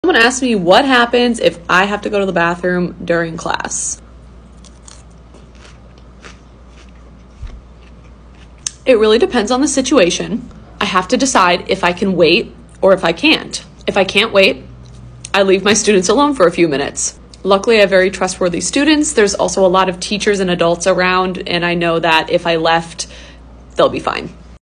Someone asked me what happens if I have to go to the bathroom during class. It really depends on the situation. I have to decide if I can wait or if I can't. If I can't wait, I leave my students alone for a few minutes. Luckily, I have very trustworthy students. There's also a lot of teachers and adults around, and I know that if I left, they'll be fine.